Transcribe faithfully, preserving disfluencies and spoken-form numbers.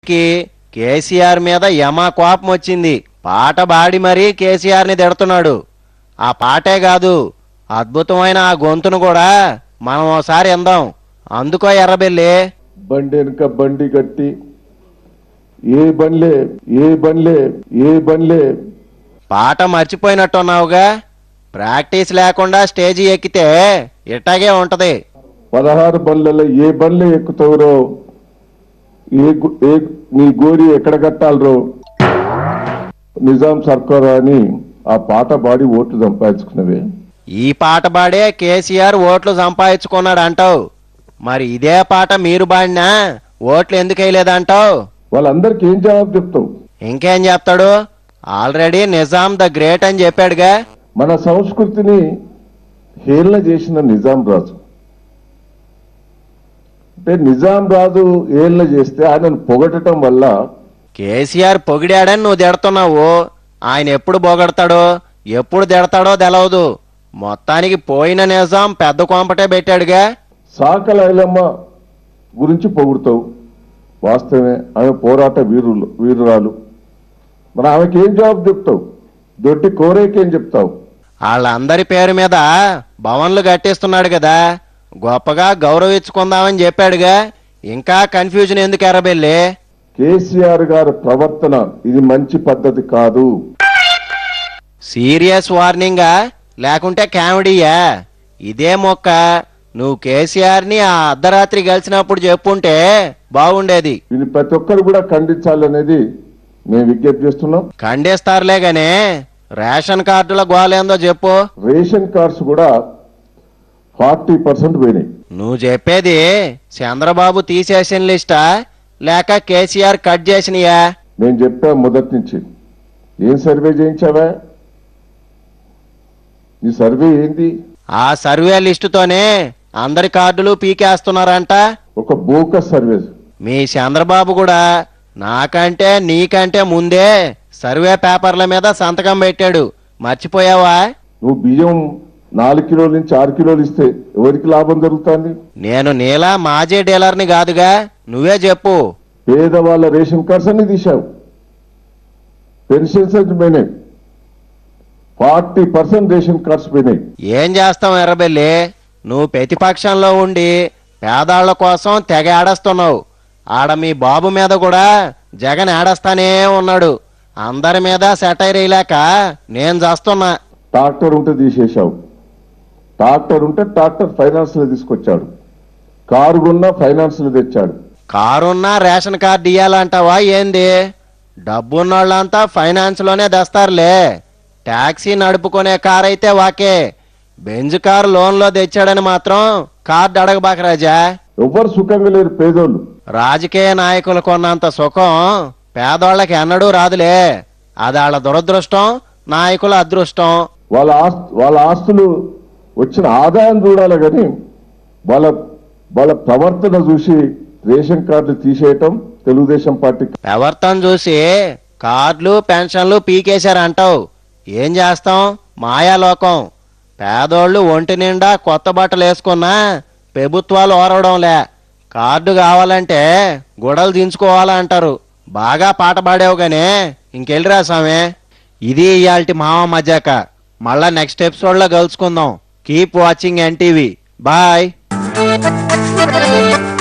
కి కేసీఆర్ మీద యమా కోపం వచ్చింది. పాట బాడి మరీ కేసీఆర్ని తిడుతున్నాడు. ఆ పాటే కాదు, అద్భుతమైన ఆ గొంతును కూడా మనం ఓసారి ఎందాం. అందుకో ఎర్రబెల్లి. బండి వెనుక బండి కట్టి ఏ బండ్లే ఏ బండ్లే ఏ బండ్లే పాట మర్చిపోయినట్టున్నావుగా. ప్రాక్టీస్ లేకుండా స్టేజీ ఎక్కితే ఇట్టాగే ఉంటది. పదహారు బండ్లలో ఏ బండ్లే ఎక్కుతావురో, ఏ ఏ నీ గోరి ఎక్కడ కట్టాలరో నిజాం సర్కార్ అని ఆ పాట పాడి ఓట్లు సంపాదించుకున్నవే. ఈ పాట పాడే కేసీఆర్ ఓట్లు సంపాదించుకున్నాడు అంటావు. మరి ఇదే పాట మీరు పాడినా ఓట్లు ఎందుకు వేయలేదంటావు? వాళ్ళందరికీ ఏం జవాబు చెప్తావు? ఇంకేం చెప్తాడు? ఆల్రెడీ నిజాం ద గ్రేట్ అని చెప్పాడుగా. మన సంస్కృతిని హేళన చేసిన నిజాం రాజు అంటే నిజాం రాజు హేళన చేస్తే ఆయనను పొగడటం వల్ల కేసీఆర్ పొగిడాడని నువ్వు తిడుతున్నావు. ఆయన ఎప్పుడు పొగడతాడో ఎప్పుడు తిడతాడో తెలవదు. మొత్తానికి పోయిన నిజాం పెద్ద కొంపటే పెట్టాడుగా. సాకల ఐలమ్మ గురించి పొగుడుతావు, వాస్తవమే, ఆమె పోరాట వీరులు వీరురాలు. మరి ఆమెకి ఏం జవాబు చెప్తావు? దొడ్డి కోరేకేం చెప్తావు? వాళ్ళందరి పేరు మీద భవన్లు కట్టిస్తున్నాడు కదా, గొప్పగా గౌరవించుకుందామని చెప్పాడుగా. ఇంకా కన్ఫ్యూజన్ ఎందుకు ఎర్రబెల్లి? కేసీఆర్ గారి ప్రవర్తన ఇది మంచి పద్ధతి కాదు. సీరియస్ వార్నింగా లేకుంటే కామెడీయా? ఇదే మొక్క నువ్వు కేసీఆర్ ని ఆ అర్ధరాత్రి కలిసినప్పుడు చెప్పుంటే బాగుండేది. ఇది ప్రతి ఒక్కరు కూడా ఖండించాలనేది మేము విజ్ఞప్తి చేస్తున్నాం. ఖండిస్తారులే గానే రేషన్ కార్డుల గోలేందో చెప్పు. రేషన్ కార్డ్స్ కూడా ఫార్టీ పర్సెంట్ పోయినాయి. నువ్వు చెప్పేది చంద్రబాబు తీసేసిన లిస్టా లేక కేసీఆర్ కట్ చేసినయా? నేను చెప్పా మొదటి నుంచి. ఏం సర్వే చేయించావా? ఈ సర్వే ఏంది? ఆ సర్వే లిస్టుతోనే అందరి కార్డులు పీకేస్తున్నారంట. ఒక బోకస్ సర్వే. మీ చంద్రబాబు కూడా నాకంటే నీకంటే ముందే సర్వే పేపర్ల మీద సంతకం పెట్టాడు, మర్చిపోయావా? నువ్వు బియ్యం నాలుగు కిలోల నుంచి ఆరు కిలోలు ఇస్తే ఎవరికి లాభం జరుగుతుంది? నేను నీలా మాజీ డీలర్ని కాదుగా, నువ్వే చెప్పు. పేదవాళ్ళ రేషన్ కార్డ్స్ అన్ని తీశావు, పెన్షన్స్ అన్ని పోయినాయి, ఫార్టీ పర్సెంట్ రేషన్ కార్డ్స్ పోయినాయి. ఏం చేస్తాం ఎర్రబెల్లి, నువ్వు ప్రతిపక్షంలో ఉండి పేదాళ్ల కోసం తెగ ఆడస్తున్నావు. ఆడ మీ బాబు మీద కూడా జగన్ ఆడస్తానే ఉన్నాడు. అందరి మీద సెటైర్ వేయలేక నేను చేస్తున్నా. ట్రాక్టర్ ఉంటే తీసేశావు, ట్రాక్టర్ ఉంటే ట్రాక్టర్ ఫైనాన్స్ లో తీసుకొచ్చాడు, కారు కొన్నా ఫైనాన్స్ లో తెచ్చాడు. కారున్నా రేషన్ కార్డు ఇయ్యాలంటావా ఏంది? డబ్బున్నోళ్ళంతా ఫైనాన్స్ లోనే తెస్తారులే. ట్యాక్సీ నడుపుకునే కార్ అయితే వాకే, బెంజ్ కారు లోన్ లో తెచ్చాడని మాత్రం కార్డు అడగబాక రాజా. ఎవ్వరు సుఖంగా లేరు పేదోళ్ళు. రాజకీయ నాయకులు కొన్నంత సుఖం పేదోళ్ళకి ఎన్నడూ రాదులే. అది వాళ్ళ దురదృష్టం, నాయకుల అదృష్టం. వాళ్ళ ఆస్తు వాళ్ళ ఆస్తులు వచ్చిన ఆదాయం చూడాలి కానీ వాళ్ళ వాళ్ళ ప్రవర్తన చూసి రేషన్ కార్డులు తీసేయటం తెలుగుదేశం పార్టీ ప్రవర్తన చూసి కార్డులు పెన్షన్లు పీకేశారంటావు. ఏం చేస్తాం, మాయాలోకం. పేదోళ్ళు ఒంటి నిండా కొత్త బట్టలు వేసుకున్నా ప్రభుత్వాలు ఓరవడంలే. కార్డు కావాలంటే గుడలు దించుకోవాలంటారు. బాగా పాట పాడావు గానే ఇంకెళ్ళిరా స్వామి. ఇది ఇయాల్టి మామ మజాక. మళ్ళా నెక్స్ట్ ఎపిసోడ్ లో కలుసుకుందాం. Keep watching NTV. బాయ్.